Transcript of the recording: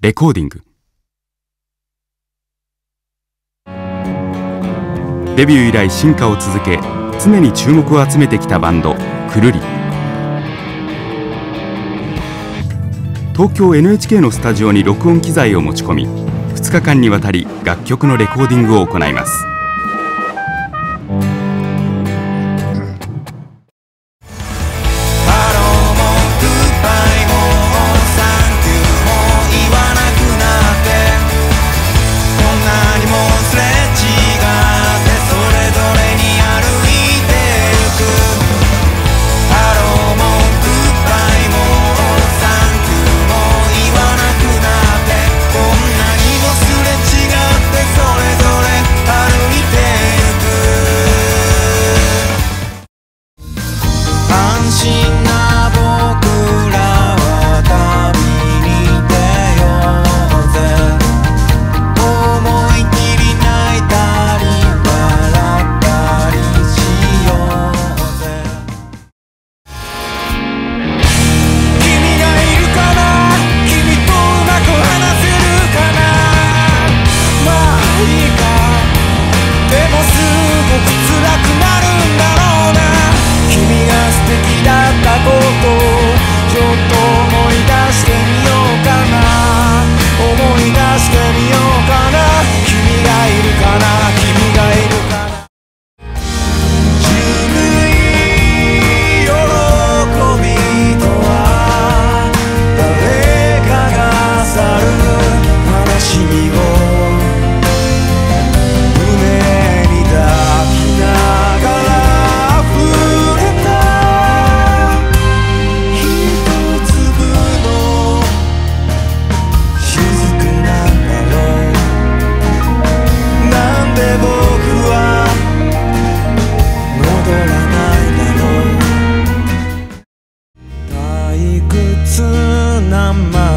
レコーディング。デビュー以来進化を続け、常に注目を集めてきたバンドくるり。東京 NHK のスタジオに録音機材を持ち込み、2日間にわたり楽曲のレコーディングを行います。 退屈な